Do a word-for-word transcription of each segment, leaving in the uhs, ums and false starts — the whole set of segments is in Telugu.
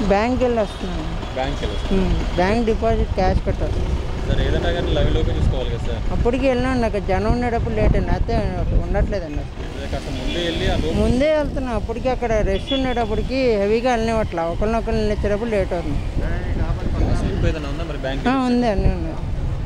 బ్యాంక్కి వెళ్ళి వస్తున్నాను. బ్యాంక్కి వెళ్ళి బ్యాంక్ డిపాజిట్ క్యాష్ కట్టాలి సార్. ఏదైనా కానీ లైవ్లోకి చూసుకోవాలి కదా సార్. అప్పటికి వెళ్ళినాను, నాకు జనం ఉండేటప్పుడు లేట్ అండి, అయితే ఉండట్లేదండి. ముందే వెళ్ళి ముందే వెళ్తున్నాను, అప్పటికి అక్కడ రష్ ఉండేటప్పటికి హెవీగా వెళ్ళినట్ల ఒకరినొకరిని వెళ్ళేటప్పుడు లేట్ అవుతుంది. ఉంది అన్నీ ఉన్నాయి.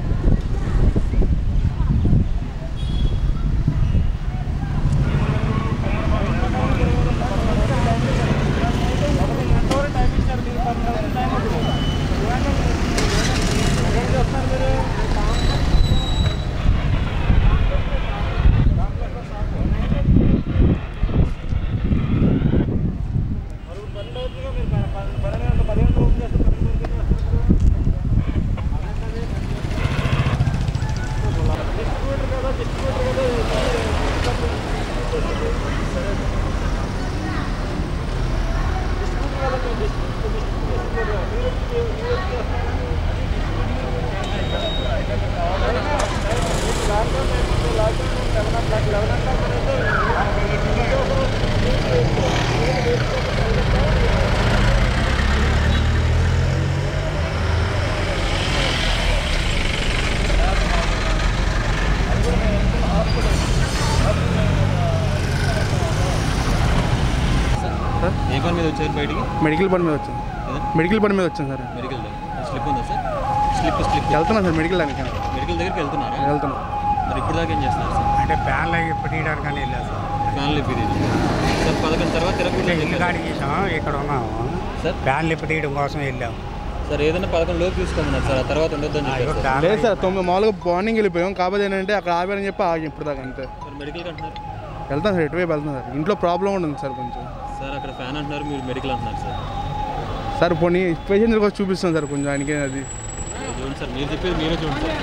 ఏ పని మీద వచ్చారు బయటికి? మెడికల్ పని మీద వచ్చాను. మెడికల్ పని మీద వచ్చాను సార్. మెడికల్ స్లిప్ ఉందా సార్? స్లిప్ స్లిప్ వెళ్తున్నాను సార్ మెడికల్ దానికి. మెడికల్ దగ్గరికి వెళ్తున్నారా? వెళ్తున్నాను. మరి ఇప్పుడు దాకా ఏం చేస్తున్నారు సార్? అంటే ప్యాన్లు ఇప్పుడు తీయడానికి వెళ్ళారు సార్. ప్యాన్లు ఇప్పుడు సార్ పదకొండు తర్వాత తిరగకుండా ఇల్లు కాడి చేసాం, ఇక్కడ ఉన్నాము సార్. ప్యాన్లు ఇప్పుడు తీయడం కోసం వెళ్ళాము సార్. ఏదైనా పదకొండు లోపు తీసుకోమన్నారు సార్, ఆ తర్వాత ఉండొద్దని చెప్పారు. లేదు సార్, తొమ్మిది మామూలుగా మార్నింగ్ వెళ్ళిపోయాం, కాకపోతే ఏంటంటే అక్కడ ఆపారని చెప్పి ఆగి ఇప్పుడు దాకా అంతే. సార్ మెడికల్కి అంటున్నారు? వెళ్తాను సార్, ఎటువైపు వెళ్తాను సార్, ఇంట్లో ప్రాబ్లం ఉంటుంది సార్ కొంచెం. సార్ అక్కడ ఫ్యాన్ అంటున్నారు, మీరు మెడికల్ అంటున్నారు సార్. సార్ పోనీ పేషెంట్ కూడా చూపిస్తాను సార్ కొంచెం ఆయనకి. అది చూడండి సార్, మీరు చెప్పేది మీరే చూడండి సార్.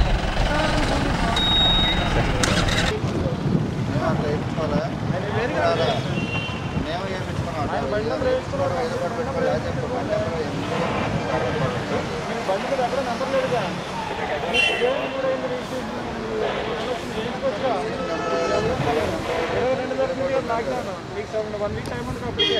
వన్ వీక్ టైం ఉంటుంది అప్పటికే.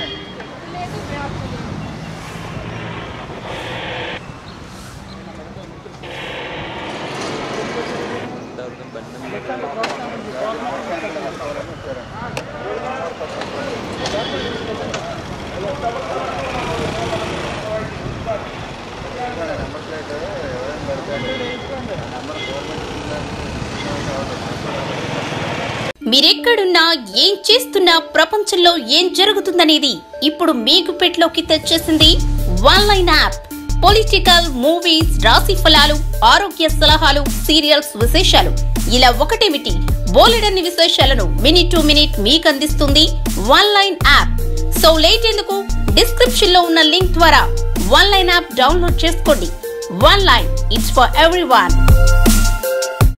మీరెక్కడున్నా ఏం చేస్తున్నా ప్రపంచంలో ఏం జరుగుతుందనేది ఇప్పుడు మీ గుప్పెట్లోకి తెచ్చేసింది one line app. Political, movies, రాశి ఫలాలు, ఆరోగ్య సలహాలు, సీరియల్స్ విశేషాలు, ఇలా ఒకటేమిటి బోలెడన్ని విశేషాలను మినిట్ టు మినిట్ మీకు అందిస్తుంది one line app. So late ఎందుకు, డిస్క్రిప్షన్ లో ఉన్న లింక్ ద్వారా వన్ లైన్ యాప్ డౌన్లోడ్ చేసుకోండి. One line, it's for everyone.